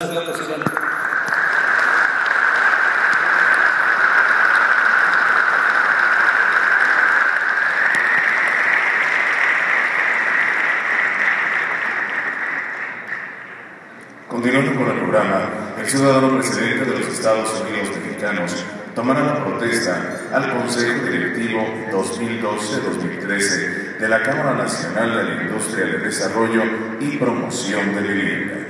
Gracias, presidente. Continuando con el programa, el ciudadano presidente de los Estados Unidos mexicanos tomará la protesta al Consejo Directivo 2012-2013 de la Cámara Nacional de la Industria de Desarrollo y Promoción de Vivienda.